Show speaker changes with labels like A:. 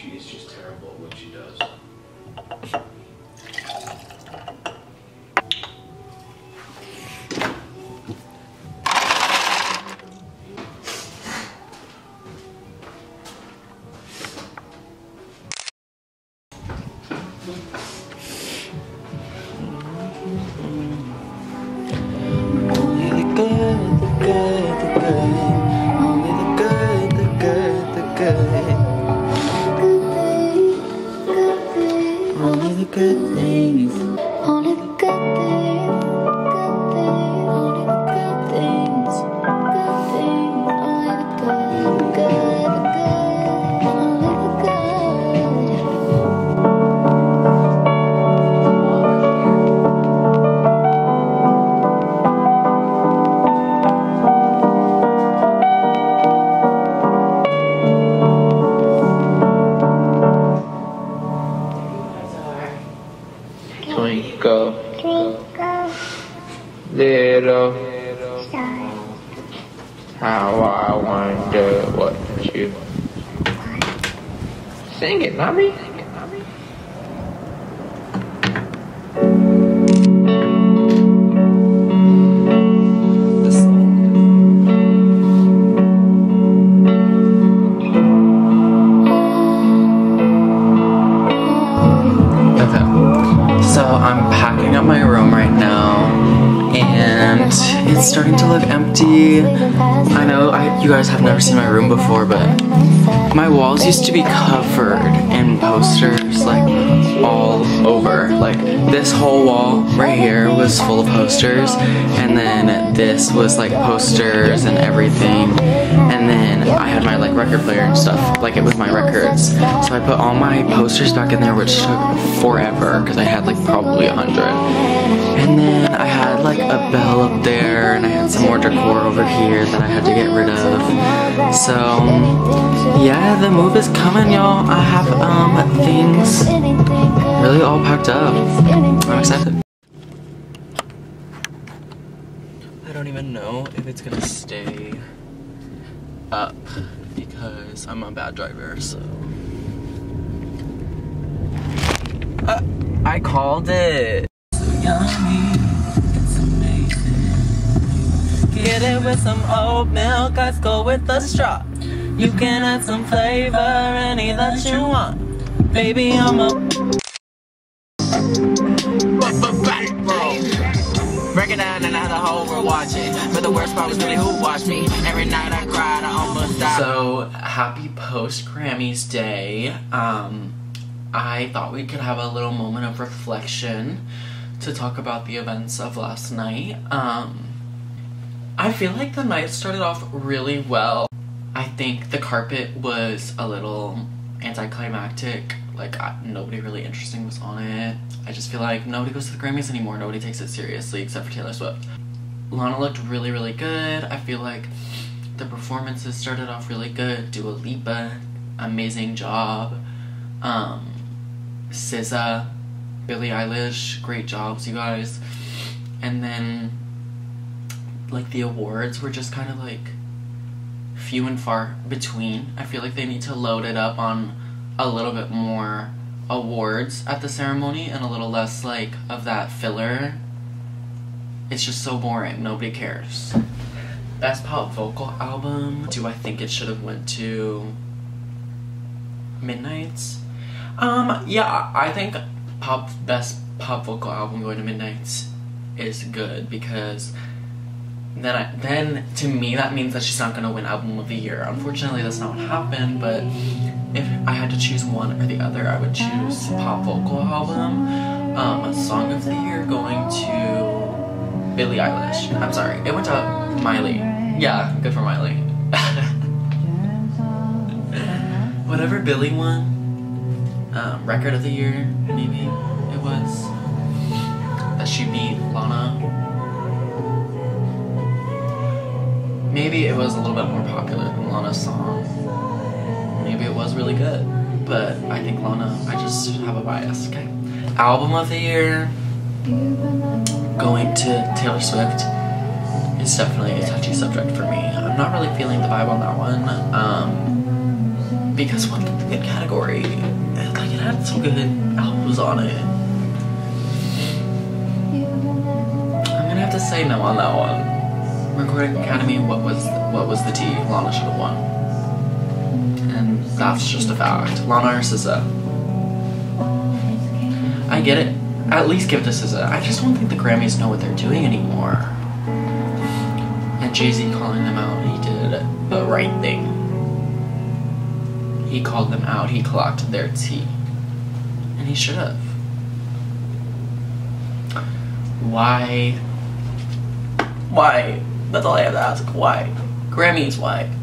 A: she is just terrible at what she does.
B: Only the good things. Only the good things. Only the good things. Good things. Only the good, the good, the good. Only the good.
A: Twinkle,
B: Twinkle,
A: little
B: star,
A: how I wonder what you sing it, not me.
C: So I'm packing up my room right now, and it's starting to look empty. I know you guys have never seen my room before, but my walls used to be covered in posters, like all over. Like this whole wall right here was full of posters, and then this was like posters and everything, and then I had my like record player and stuff, like it was my records. So I put all my posters back in there, which took forever because I had like probably 100. And then I had like a bell up there, and I had some more decor over here that I had to get rid of. So yeah, the move is coming, y'all. I have things really all packed up. I'm excited. I don't even know if it's gonna stay up because I'm a bad driver, so I called it. So yummy, it's amazing. Get it with some oat milk, let's go with the straw. You can add some flavor, any that you want. Baby, I'm a break it down and now the whole world watching. But the worst part was really who watched me. Every night I cried, I almost died. So, happy post-Grammys day. I thought we could have a little moment of reflection to talk about the events of last night. I feel like the night started off really well. I think the carpet was a little anticlimactic. Like, nobody really interesting was on it. I just feel like nobody goes to the Grammys anymore. Nobody takes it seriously except for Taylor Swift. Lana looked really, really good. I feel like the performances started off really good. Dua Lipa, amazing job. SZA, Billie Eilish, great jobs, you guys. And then, like, the awards were just kind of, like, few and far between. I feel like they need to load it up on a little bit more awards at the ceremony and a little less, like, of that filler. It's just so boring. Nobody cares. Best pop vocal album. Do I think it should have went to Midnight's? Yeah, I think best pop vocal album going to Midnight's is good because then to me that means that she's not gonna win album of the year. Unfortunately, that's not what happened, but if I had to choose one or the other, I would choose pop vocal album. Song of the year going to Billie Eilish. I'm sorry, it went to Miley. Yeah, good for Miley. Whatever Billie won. Record of the year, maybe it was, that she beat Lana. Maybe it was a little bit more popular than Lana's song. Maybe it was really good, but I think Lana, I just have a bias, okay? Album of the year, going to Taylor Swift is definitely a touchy subject for me. I'm not really feeling the vibe on that one, because what good category? Like, it had some good albums on it. I'm gonna have to say no on that one. Recording Academy, what was the T? Lana should have won. And that's just a fact. Lana or SZA? I get it. At least give it to SZA. I just don't think the Grammys know what they're doing anymore. And Jay-Z calling them out, he did the right thing. He called them out, he clocked their T. And he should have. Why? Why? That's all I have to ask. Why? Grammys, why?